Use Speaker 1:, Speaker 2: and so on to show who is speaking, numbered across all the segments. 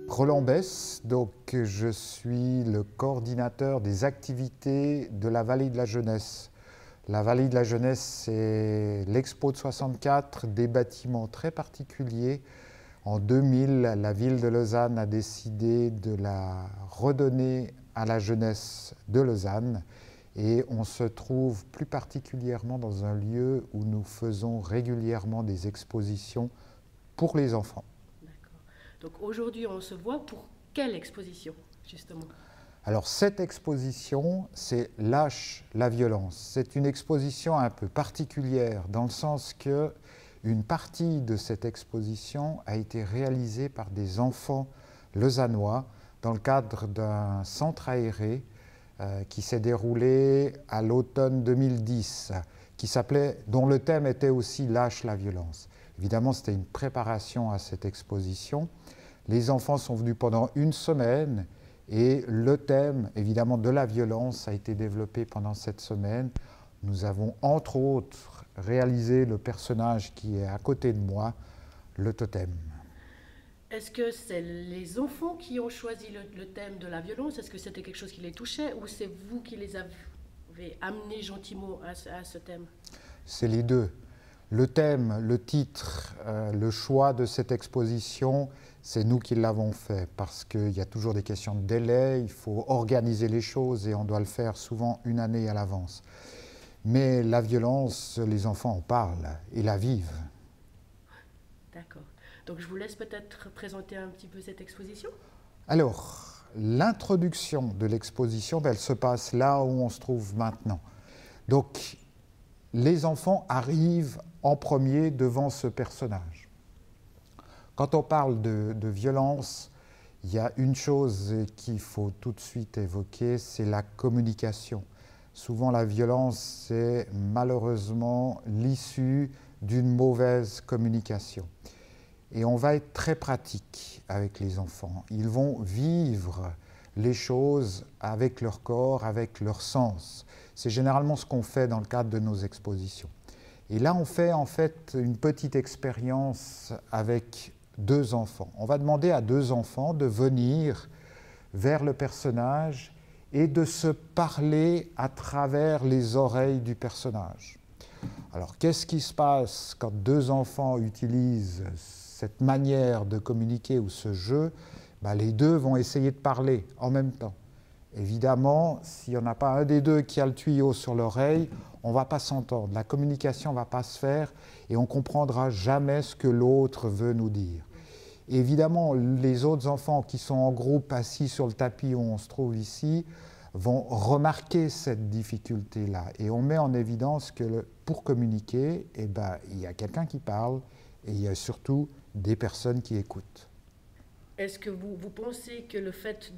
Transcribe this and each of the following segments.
Speaker 1: Roland Besse, donc je suis le coordinateur des activités de la Vallée de la Jeunesse. La Vallée de la Jeunesse, c'est l'Expo de 64, des bâtiments très particuliers. En 2000, la ville de Lausanne a décidé de la redonner à la jeunesse de Lausanne. Et on se trouve plus particulièrement dans un lieu où nous faisons régulièrement des expositions pour les enfants.
Speaker 2: D'accord. Donc aujourd'hui, on se voit pour quelle exposition, justement?
Speaker 1: Alors cette exposition, c'est Lâche la violence. C'est une exposition un peu particulière dans le sens que une partie de cette exposition a été réalisée par des enfants lausannois dans le cadre d'un centre aéré qui s'est déroulé à l'automne 2010, dont le thème était aussi Lâche la violence. Évidemment, c'était une préparation à cette exposition. Les enfants sont venus pendant une semaine et le thème, évidemment, de la violence a été développé pendant cette semaine. Nous avons, entre autres, réalisé le personnage qui est à côté de moi, le totem.
Speaker 2: Est-ce que c'est les enfants qui ont choisi le thème de la violence? Est-ce que c'était quelque chose qui les touchait ou c'est vous qui les avez amenés gentiment à ce thème?
Speaker 1: C'est les deux. Le thème, le titre, le choix de cette exposition, c'est nous qui l'avons fait parce qu'il y a toujours des questions de délai, il faut organiser les choses et on doit le faire souvent une année à l'avance. Mais la violence, les enfants en parlent et la vivent.
Speaker 2: D'accord. Donc je vous laisse peut-être présenter un petit peu cette exposition.
Speaker 1: Alors, l'introduction de l'exposition, elle se passe là où on se trouve maintenant. Donc, les enfants arrivent en premier devant ce personnage. Quand on parle de violence, il y a une chose qu'il faut tout de suite évoquer, c'est la communication. Souvent, la violence, c'est malheureusement l'issue d'une mauvaise communication. Et on va être très pratique avec les enfants. Ils vont vivre les choses avec leur corps, avec leur sens. C'est généralement ce qu'on fait dans le cadre de nos expositions. Et là, on fait en fait une petite expérience avec deux enfants. On va demander à deux enfants de venir vers le personnage et de se parler à travers les oreilles du personnage. Alors, qu'est-ce qui se passe quand deux enfants utilisent cette manière de communiquer ou ce jeu? Les deux vont essayer de parler en même temps. Évidemment, s'il n'y en a pas un des deux qui a le tuyau sur l'oreille, on ne va pas s'entendre. La communication ne va pas se faire et on ne comprendra jamais ce que l'autre veut nous dire. Évidemment, les autres enfants qui sont en groupe assis sur le tapis où on se trouve ici vont remarquer cette difficulté-là. Et on met en évidence que pour communiquer, il y a quelqu'un qui parle et il y a surtout des personnes qui écoutent.
Speaker 2: Est-ce que vous pensez que le fait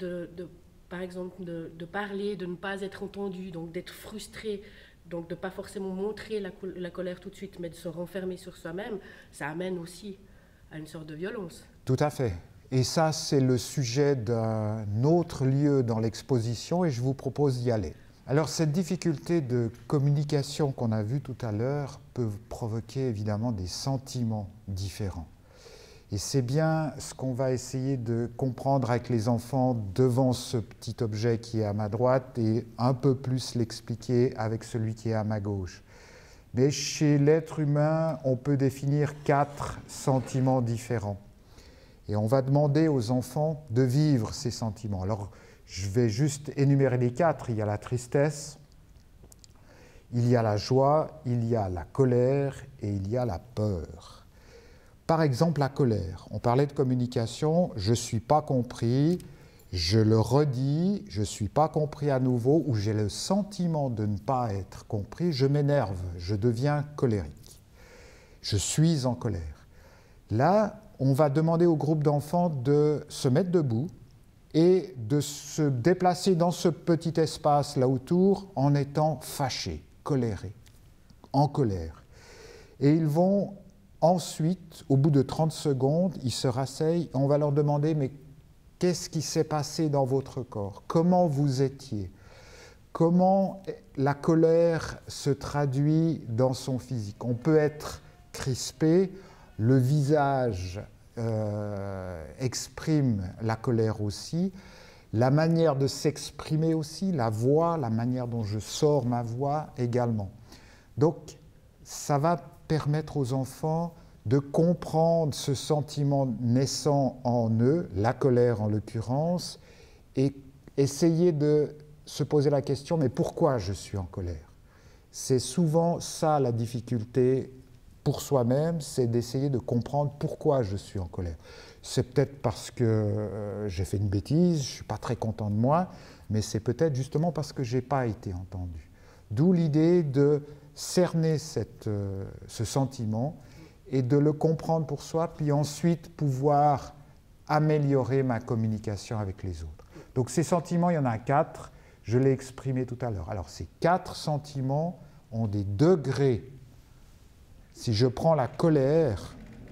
Speaker 2: par exemple, de parler, de ne pas être entendu, donc d'être frustré, donc de ne pas forcément montrer la colère tout de suite, mais de se renfermer sur soi-même, ça amène aussi à une sorte de violence?
Speaker 1: Tout à fait. Et ça, c'est le sujet d'un autre lieu dans l'exposition et je vous propose d'y aller. Alors, cette difficulté de communication qu'on a vue tout à l'heure peut provoquer évidemment des sentiments différents. Et c'est bien ce qu'on va essayer de comprendre avec les enfants devant ce petit objet qui est à ma droite et un peu plus l'expliquer avec celui qui est à ma gauche. Mais chez l'être humain, on peut définir 4 sentiments différents. Et on va demander aux enfants de vivre ces sentiments. Alors, je vais juste énumérer les 4. Il y a la tristesse, il y a la joie, il y a la colère et il y a la peur. Par exemple, la colère. On parlait de communication, je ne suis pas compris, je le redis, je ne suis pas compris à nouveau, ou j'ai le sentiment de ne pas être compris, je m'énerve, je deviens colérique. Je suis en colère. Là, on va demander au groupe d'enfants de se mettre debout et de se déplacer dans ce petit espace là autour en étant fâchés, colérés, en colère. Et ils vont ensuite, au bout de 30 secondes, ils se rasseyent et on va leur demander « mais qu'est-ce qui s'est passé dans votre corps? Comment vous étiez? Comment la colère se traduit dans son physique ?» On peut être crispé, le visage exprime la colère aussi, la manière de s'exprimer aussi, la voix, la manière dont je sors ma voix également. Donc, ça va permettre aux enfants de comprendre ce sentiment naissant en eux, la colère en l'occurrence, et essayer de se poser la question, mais pourquoi je suis en colère? C'est souvent ça la difficulté pour soi-même, c'est d'essayer de comprendre pourquoi je suis en colère. C'est peut-être parce que j'ai fait une bêtise, je ne suis pas très content de moi, mais c'est peut-être justement parce que je n'ai pas été entendu. D'où l'idée de cerner ce sentiment et de le comprendre pour soi, puis ensuite pouvoir améliorer ma communication avec les autres. Donc ces sentiments, il y en a 4, je l'ai exprimé tout à l'heure. Alors ces 4 sentiments ont des degrés. Si je prends la colère,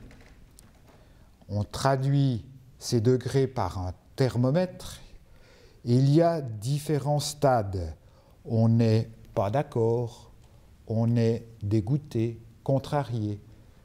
Speaker 1: on traduit ces degrés par un thermomètre. Il y a différents stades. On n'est pas d'accord, on est dégoûté, contrarié,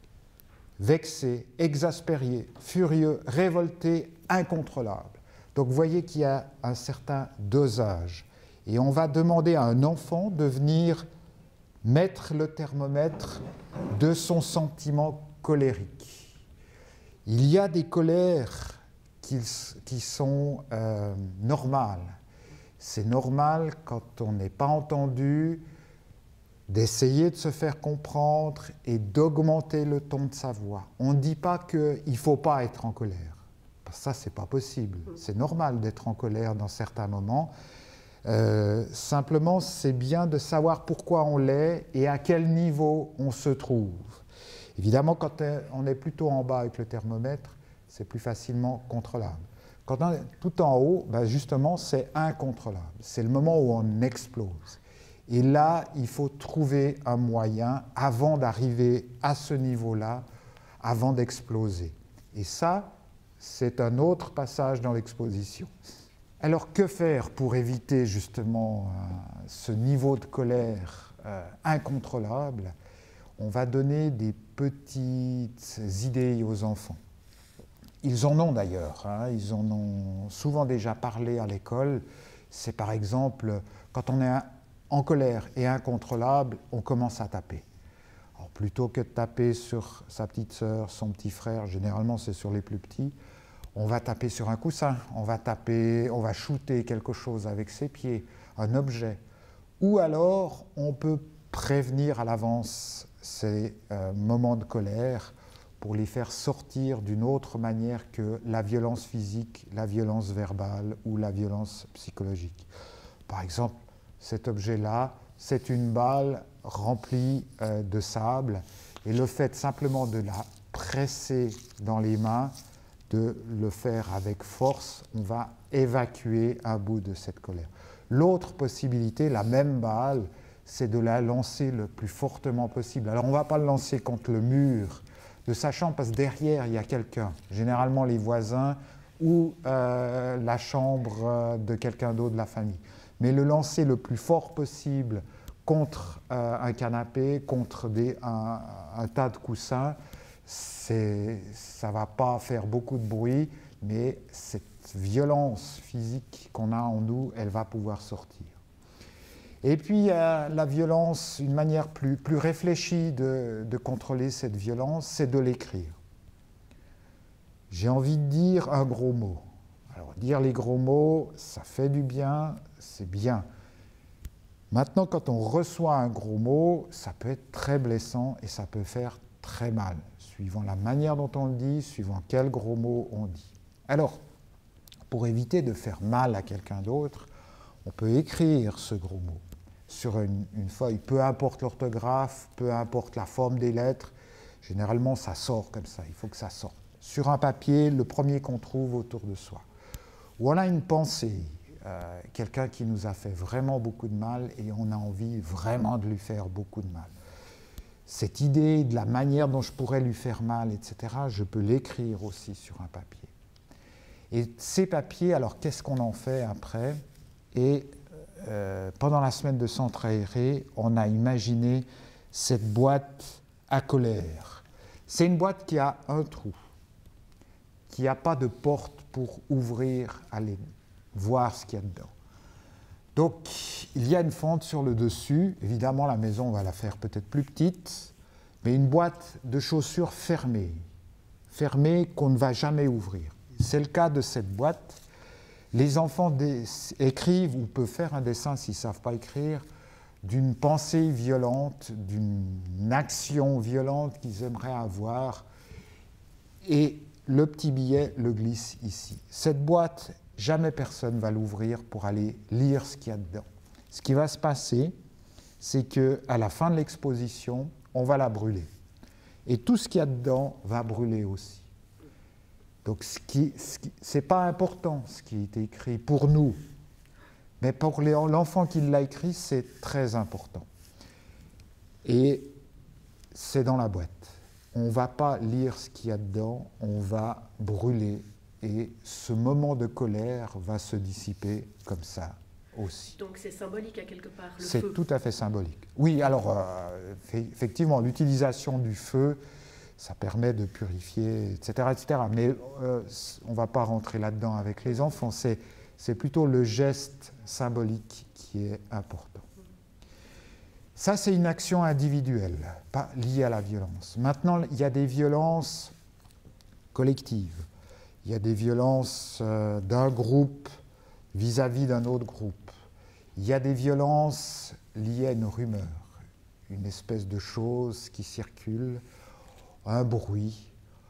Speaker 1: vexé, exaspéré, furieux, révolté, incontrôlable. Donc vous voyez qu'il y a un certain dosage. Et on va demander à un enfant de venir mettre le thermomètre de son sentiment colérique. Il y a des colères qui sont normales. C'est normal, quand on n'est pas entendu, d'essayer de se faire comprendre et d'augmenter le ton de sa voix. On ne dit pas qu'il ne faut pas être en colère. Parce que ça, ce n'est pas possible. C'est normal d'être en colère dans certains moments. Simplement, c'est bien de savoir pourquoi on l'est et à quel niveau on se trouve. Évidemment, quand on est plutôt en bas avec le thermomètre, c'est plus facilement contrôlable. Quand on est tout en haut, ben justement, c'est incontrôlable. C'est le moment où on explose. Et là, il faut trouver un moyen, avant d'arriver à ce niveau-là, avant d'exploser. Et ça, c'est un autre passage dans l'exposition. Alors, que faire pour éviter justement ce niveau de colère incontrôlable? On va donner des petites idées aux enfants. Ils en ont d'ailleurs, ils en ont souvent déjà parlé à l'école. C'est par exemple, quand on est en colère et incontrôlable, on commence à taper. Alors, plutôt que de taper sur sa petite sœur, son petit frère, généralement c'est sur les plus petits, on va taper sur un coussin, on va shooter quelque chose avec ses pieds, un objet. Ou alors, on peut prévenir à l'avance ces moments de colère pour les faire sortir d'une autre manière que la violence physique, la violence verbale ou la violence psychologique. Par exemple, cet objet-là, c'est une balle remplie de sable, et le fait simplement de la presser dans les mains, de le faire avec force, on va évacuer un bout de cette colère. L'autre possibilité, la même balle, c'est de la lancer le plus fortement possible. Alors on ne va pas le lancer contre le mur de sa chambre, parce que derrière il y a quelqu'un, généralement les voisins ou la chambre de quelqu'un d'autre de la famille. Mais le lancer le plus fort possible contre un canapé, contre un tas de coussins, ça ne va pas faire beaucoup de bruit, mais cette violence physique qu'on a en nous, elle va pouvoir sortir. Et puis la violence, une manière plus réfléchie de contrôler cette violence, c'est de l'écrire. J'ai envie de dire un gros mot. Alors dire les gros mots, ça fait du bien, c'est bien. Maintenant, quand on reçoit un gros mot, ça peut être très blessant et ça peut faire très mal, suivant la manière dont on le dit, suivant quel gros mot on dit. Alors, pour éviter de faire mal à quelqu'un d'autre, on peut écrire ce gros mot sur une feuille, peu importe l'orthographe, peu importe la forme des lettres. Généralement, ça sort comme ça, il faut que ça sorte. Sur un papier, le premier qu'on trouve autour de soi. Ou on a une pensée, quelqu'un qui nous a fait vraiment beaucoup de mal et on a envie vraiment de lui faire beaucoup de mal. Cette idée de la manière dont je pourrais lui faire mal, etc., je peux l'écrire aussi sur un papier. Et ces papiers, alors qu'est-ce qu'on en fait après? Et pendant la semaine de centre aéré, on a imaginé cette boîte à colère. C'est une boîte qui a un trou. qu'il n'y a pas de porte pour ouvrir, aller voir ce qu'il y a dedans. Donc, il y a une fente sur le dessus. Évidemment, la maison, on va la faire peut-être plus petite, mais une boîte de chaussures fermée qu'on ne va jamais ouvrir. C'est le cas de cette boîte. Les enfants écrivent ou peuvent faire un dessin s'ils ne savent pas écrire d'une pensée violente, d'une action violente qu'ils aimeraient avoir. Et le petit billet le glisse ici. Cette boîte, jamais personne ne va l'ouvrir pour aller lire ce qu'il y a dedans. Ce qui va se passer, c'est qu'à la fin de l'exposition, on va la brûler. Et tout ce qu'il y a dedans va brûler aussi. Donc ce n'est pas important ce qui a été écrit pour nous, mais pour l'enfant qui l'a écrit, c'est très important. Et c'est dans la boîte. On ne va pas lire ce qu'il y a dedans, on va brûler. Et ce moment de colère va se dissiper comme ça aussi.
Speaker 2: Donc c'est symbolique à quelque part, le feu.
Speaker 1: C'est tout à fait symbolique. Oui, alors effectivement, l'utilisation du feu, ça permet de purifier, etc. etc. Mais on ne va pas rentrer là-dedans avec les enfants. C'est plutôt le geste symbolique qui est important. Ça, c'est une action individuelle, pas liée à la violence. Maintenant, il y a des violences collectives. Il y a des violences d'un groupe vis-à-vis d'un autre groupe. Il y a des violences liées à une rumeur, une espèce de chose qui circule, un bruit.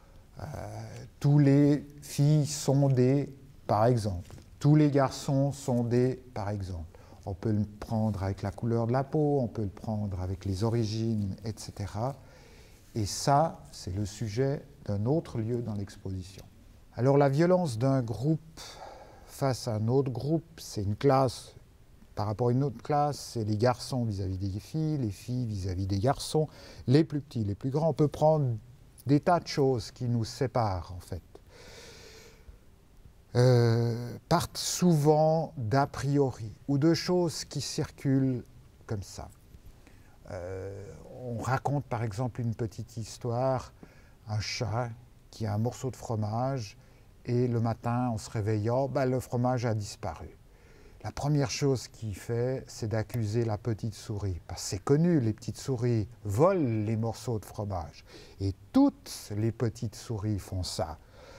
Speaker 1: Tous les filles sont des, par exemple. Tous les garçons sont des, par exemple. On peut le prendre avec la couleur de la peau, on peut le prendre avec les origines, etc. Et ça, c'est le sujet d'un autre lieu dans l'exposition. Alors la violence d'un groupe face à un autre groupe, c'est une classe par rapport à une autre classe, c'est les garçons vis-à-vis des filles, les filles vis-à-vis des garçons, les plus petits, les plus grands. On peut prendre des tas de choses qui nous séparent en fait. Partent souvent d'a priori ou de choses qui circulent comme ça. On raconte par exemple une petite histoire, un chat qui a un morceau de fromage et le matin en se réveillant, le fromage a disparu. La première chose qu'il fait, c'est d'accuser la petite souris. Parce que c'est connu, les petites souris volent les morceaux de fromage. Et toutes les petites souris font ça.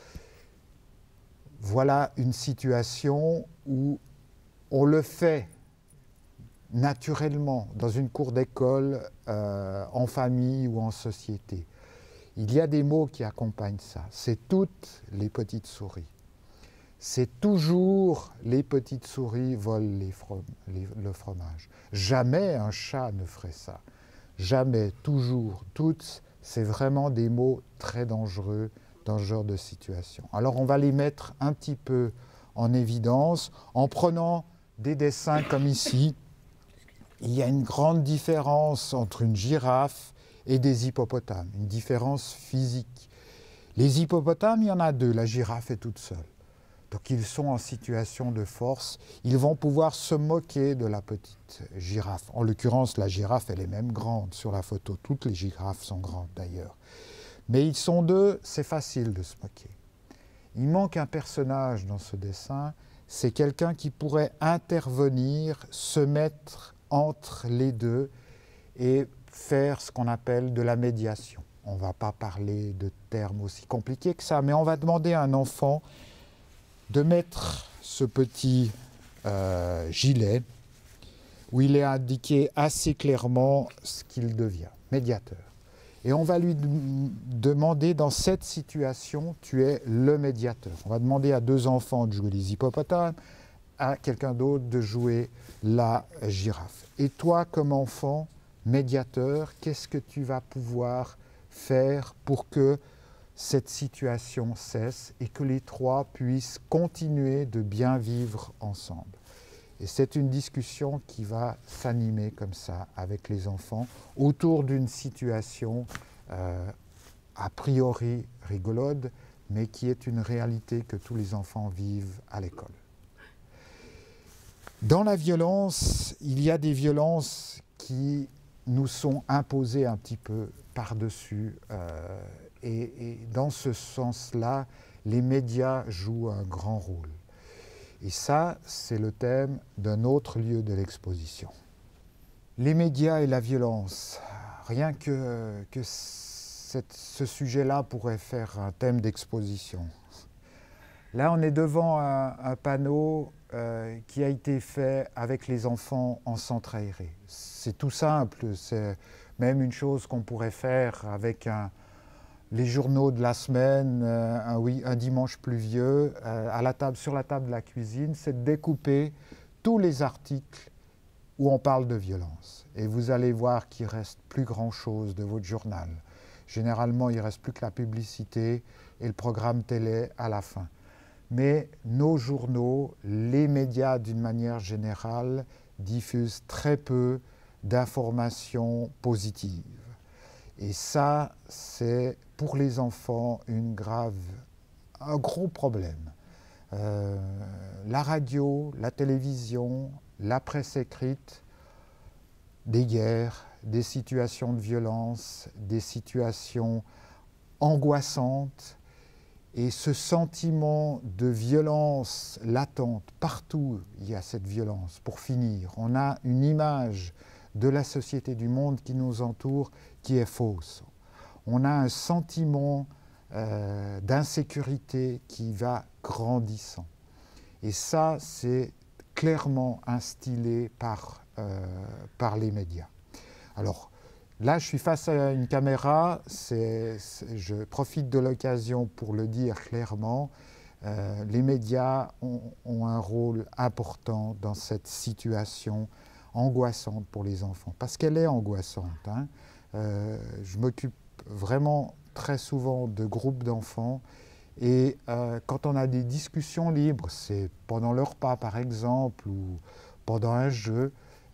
Speaker 1: Voilà une situation où on le fait naturellement dans une cour d'école, en famille ou en société. Il y a des mots qui accompagnent ça. C'est toutes les petites souris. C'est toujours les petites souris volent le fromage. Jamais un chat ne ferait ça. Jamais, toujours, toutes, c'est vraiment des mots très dangereux dans ce genre de situation. Alors on va les mettre un petit peu en évidence en prenant des dessins comme ici. Il y a une grande différence entre une girafe et des hippopotames, une différence physique. Les hippopotames, il y en a deux, la girafe est toute seule. Donc ils sont en situation de force, ils vont pouvoir se moquer de la petite girafe. En l'occurrence, la girafe, elle est même grande sur la photo. Toutes les girafes sont grandes d'ailleurs. Mais ils sont deux, c'est facile de se moquer. Il manque un personnage dans ce dessin, c'est quelqu'un qui pourrait intervenir, se mettre entre les deux et faire ce qu'on appelle de la médiation. On ne va pas parler de termes aussi compliqués que ça, mais on va demander à un enfant de mettre ce petit gilet où il est indiqué assez clairement ce qu'il devient, médiateur. Et on va lui demander, dans cette situation, tu es le médiateur. On va demander à deux enfants de jouer les hippopotames, à quelqu'un d'autre de jouer la girafe. Et toi, comme enfant, médiateur, qu'est-ce que tu vas pouvoir faire pour que cette situation cesse et que les trois puissent continuer de bien vivre ensemble. Et c'est une discussion qui va s'animer comme ça avec les enfants autour d'une situation a priori rigolote, mais qui est une réalité que tous les enfants vivent à l'école. Dans la violence, il y a des violences qui nous sont imposées un petit peu par-dessus. Et dans ce sens-là, les médias jouent un grand rôle. Et ça, c'est le thème d'un autre lieu de l'exposition. Les médias et la violence. Rien que ce sujet-là pourrait faire un thème d'exposition. Là, on est devant un panneau qui a été fait avec les enfants en centre aéré. C'est tout simple, c'est même une chose qu'on pourrait faire avec les journaux de la semaine, un dimanche pluvieux, sur la table de la cuisine, c'est de découper tous les articles où on parle de violence. Et vous allez voir qu'il ne reste plus grand-chose de votre journal. Généralement, il ne reste plus que la publicité et le programme télé à la fin. Mais nos journaux, les médias d'une manière générale, diffusent très peu d'informations positives. Et ça, c'est pour les enfants un gros problème. La radio, la télévision, la presse écrite, des guerres, des situations de violence, des situations angoissantes, et ce sentiment de violence latente, partout il y a cette violence. Pour finir, on a une image de la société, du monde qui nous entoure, qui est fausse. On a un sentiment d'insécurité qui va grandissant. Et ça, c'est clairement instillé par les médias. Alors, là, je suis face à une caméra, je profite de l'occasion pour le dire clairement, les médias ont un rôle important dans cette situation angoissante pour les enfants, parce qu'elle est angoissante. Hein. Je m'occupe vraiment très souvent de groupes d'enfants, et quand on a des discussions libres, c'est pendant le repas par exemple, ou pendant un jeu,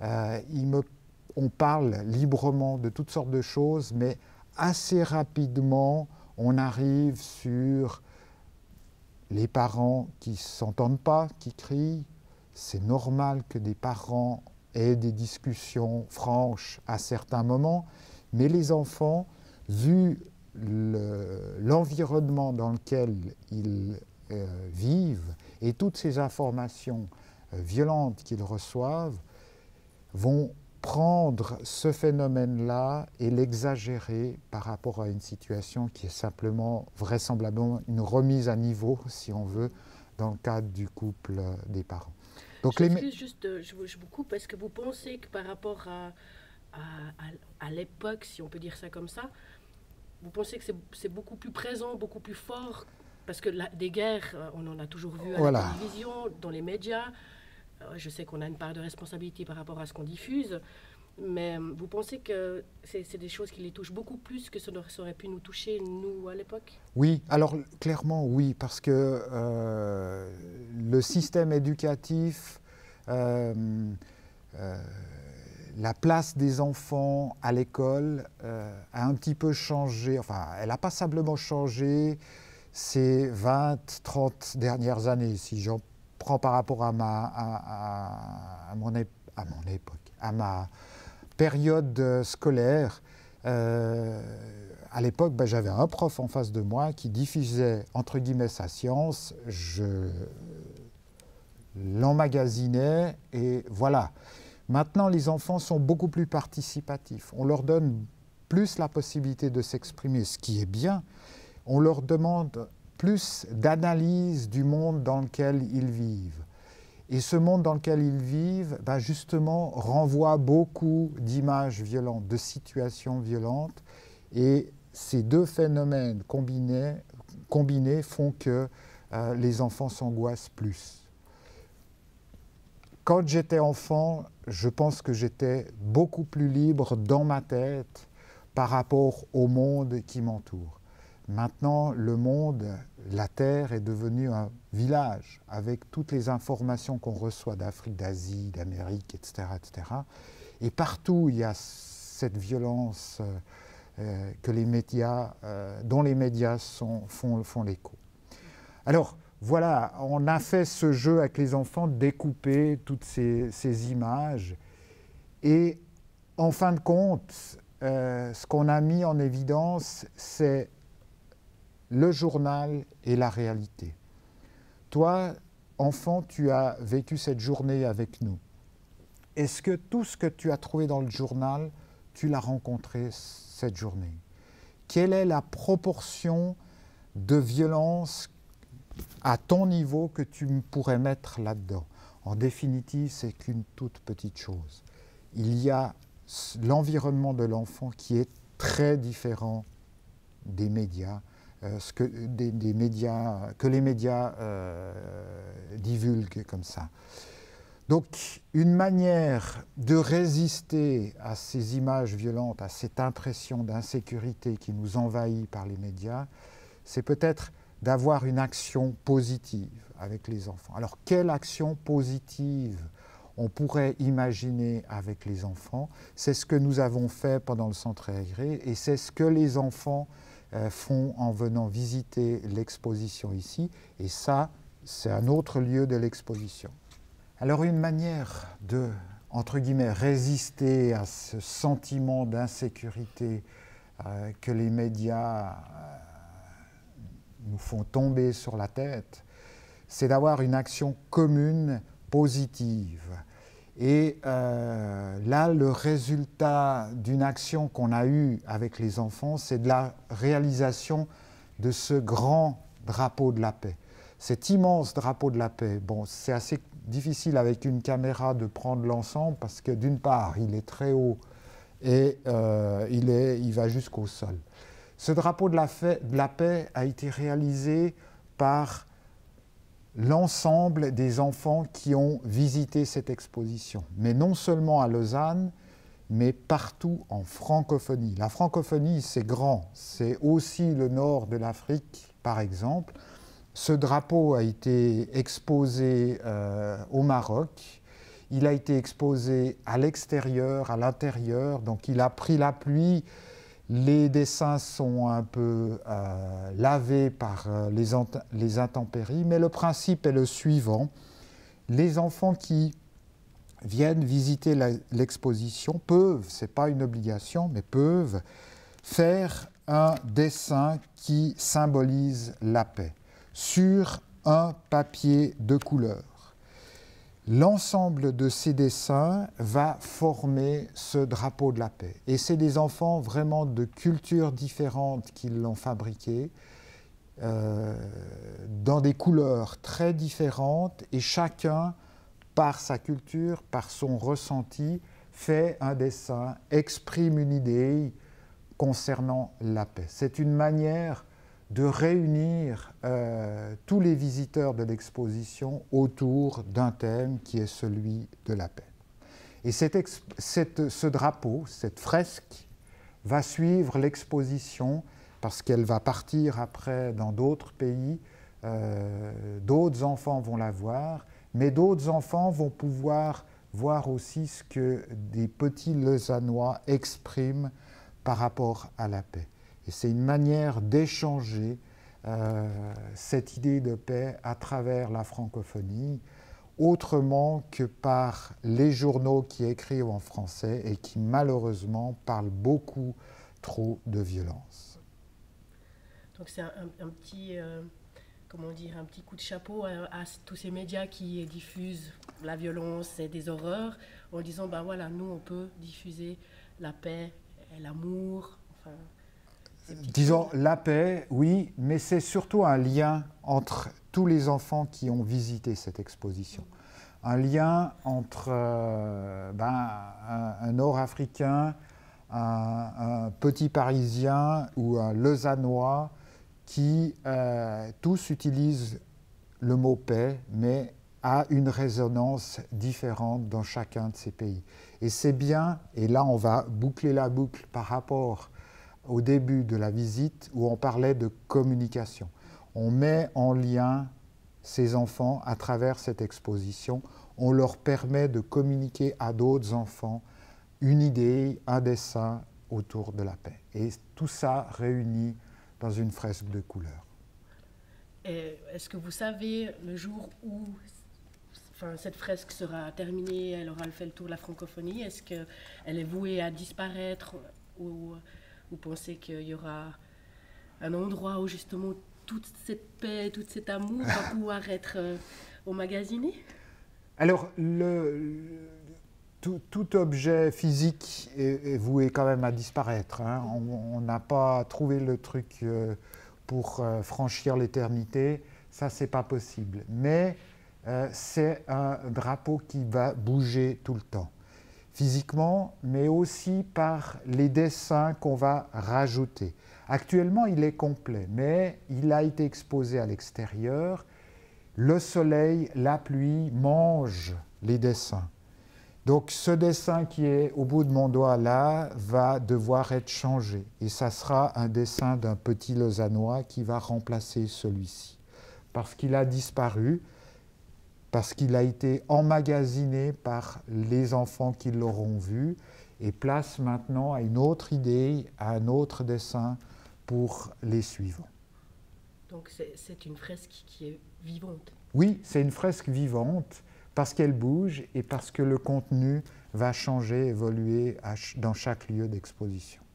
Speaker 1: on parle librement de toutes sortes de choses, mais assez rapidement, on arrive sur les parents qui ne s'entendent pas, qui crient. C'est normal que des parents aient des discussions franches à certains moments, mais les enfants, vu l'environnement dans lequel ils vivent et toutes ces informations violentes qu'ils reçoivent, vont prendre ce phénomène-là et l'exagérer par rapport à une situation qui est simplement, vraisemblablement, une remise à niveau, si on veut, dans le cadre du couple des parents.
Speaker 2: Donc je vous coupe, est-ce que vous pensez que par rapport à l'époque, si on peut dire ça comme ça, vous pensez que c'est beaucoup plus présent, beaucoup plus fort? Parce que des guerres, on en a toujours vu à la télévision, dans les médias. Je sais qu'on a une part de responsabilité par rapport à ce qu'on diffuse, mais vous pensez que c'est des choses qui les touchent beaucoup plus que ça aurait pu nous toucher, nous, à l'époque?
Speaker 1: Oui, alors clairement oui, parce que le système éducatif, la place des enfants à l'école a un petit peu changé, enfin elle n'a pas simplement changé ces 20-30 dernières années, si j'en prends par rapport à mon époque, à ma période scolaire. À l'époque, j'avais un prof en face de moi qui diffusait, entre guillemets, sa science. Je l'emmagasinais et voilà. Maintenant, les enfants sont beaucoup plus participatifs. On leur donne plus la possibilité de s'exprimer, ce qui est bien. On leur demande plus d'analyse du monde dans lequel ils vivent. Et ce monde dans lequel ils vivent, justement, renvoie beaucoup d'images violentes, de situations violentes. Et ces deux phénomènes combinés font que les enfants s'angoissent plus. Quand j'étais enfant, je pense que j'étais beaucoup plus libre dans ma tête par rapport au monde qui m'entoure. Maintenant, le monde, la Terre est devenue un village avec toutes les informations qu'on reçoit d'Afrique, d'Asie, d'Amérique, etc., etc. Et partout, il y a cette violence dont les médias font l'écho. Alors, voilà, on a fait ce jeu avec les enfants, découper toutes ces images. Et en fin de compte, ce qu'on a mis en évidence, c'est le journal et la réalité. Toi, enfant, tu as vécu cette journée avec nous. Est-ce que tout ce que tu as trouvé dans le journal, tu l'as rencontré cette journée? Quelle est la proportion de violence à ton niveau que tu pourrais mettre là-dedans? En définitive, c'est qu'une toute petite chose. Il y a l'environnement de l'enfant qui est très différent des médias, que les médias divulguent comme ça. Donc, une manière de résister à ces images violentes, à cette impression d'insécurité qui nous envahit par les médias, c'est peut-être d'avoir une action positive avec les enfants. Alors, quelle action positive on pourrait imaginer avec les enfants? C'est ce que nous avons fait pendant le centre aéré et c'est ce que les enfants font en venant visiter l'exposition ici. Et ça, c'est un autre lieu de l'exposition. Alors une manière de, entre guillemets, résister à ce sentiment d'insécurité que les médias nous font tomber sur la tête, c'est d'avoir une action commune, positive. Et là, le résultat d'une action qu'on a eue avec les enfants, c'est de la réalisation de ce grand drapeau de la paix. Cet immense drapeau de la paix, bon, c'est assez difficile avec une caméra de prendre l'ensemble parce que d'une part, il est très haut et il va jusqu'au sol. Ce drapeau de la paix a été réalisé par l'ensemble des enfants qui ont visité cette exposition, mais non seulement à Lausanne, mais partout en francophonie. La francophonie, c'est grand, c'est aussi le nord de l'Afrique, par exemple. Ce drapeau a été exposé au Maroc, il a été exposé à l'extérieur, à l'intérieur, donc il a pris la pluie. Les dessins sont un peu lavés par les intempéries, mais le principe est le suivant. Les enfants qui viennent visiter l'exposition peuvent, ce n'est pas une obligation, mais peuvent faire un dessin qui symbolise la paix sur un papier de couleur. L'ensemble de ces dessins va former ce drapeau de la paix. Et c'est des enfants vraiment de cultures différentes qui l'ont fabriqué, dans des couleurs très différentes, et chacun, par sa culture, par son ressenti, fait un dessin, exprime une idée concernant la paix. C'est une manière de réunir tous les visiteurs de l'exposition autour d'un thème qui est celui de la paix. Et ce drapeau, cette fresque, va suivre l'exposition parce qu'elle va partir après dans d'autres pays. D'autres enfants vont la voir, mais d'autres enfants vont pouvoir voir aussi ce que des petits Lausannois expriment par rapport à la paix. Et c'est une manière d'échanger cette idée de paix à travers la francophonie, autrement que par les journaux qui écrivent en français et qui malheureusement parlent beaucoup trop de violence.
Speaker 2: Donc c'est un petit, comment dire, un petit coup de chapeau à tous ces médias qui diffusent la violence et des horreurs en disant, ben voilà, nous on peut diffuser la paix et l'amour, enfin...
Speaker 1: Disons, la paix, oui, mais c'est surtout un lien entre tous les enfants qui ont visité cette exposition. Un lien entre un Nord-Africain, un petit Parisien ou un Lausannois qui tous utilisent le mot paix, mais a une résonance différente dans chacun de ces pays. Et c'est bien, et là on va boucler la boucle par rapport au début de la visite où on parlait de communication. On met en lien ces enfants à travers cette exposition. On leur permet de communiquer à d'autres enfants une idée, un dessin autour de la paix. Et tout ça réuni dans une fresque de couleurs.
Speaker 2: Est-ce que vous savez le jour où cette fresque sera terminée, elle aura fait le tour de la francophonie, est-ce qu'elle est vouée à disparaître ou vous pensez qu'il y aura un endroit où justement toute cette paix, tout cet amour va pouvoir être emmagasiné?
Speaker 1: Alors, tout objet physique est voué quand même à disparaître, hein. On n'a pas trouvé le truc pour franchir l'éternité, ça c'est pas possible. Mais c'est un drapeau qui va bouger tout le temps, physiquement, mais aussi par les dessins qu'on va rajouter. Actuellement, il est complet, mais il a été exposé à l'extérieur. Le soleil, la pluie mangent les dessins. Donc ce dessin qui est au bout de mon doigt là va devoir être changé. Et ça sera un dessin d'un petit Lausannois qui va remplacer celui-ci. Parce qu'il a disparu, parce qu'il a été emmagasiné par les enfants qui l'auront vu, et place maintenant à une autre idée, à un autre dessin pour les suivants.
Speaker 2: Donc c'est une fresque qui est vivante.
Speaker 1: Oui, c'est une fresque vivante parce qu'elle bouge et parce que le contenu va changer, évoluer dans chaque lieu d'exposition.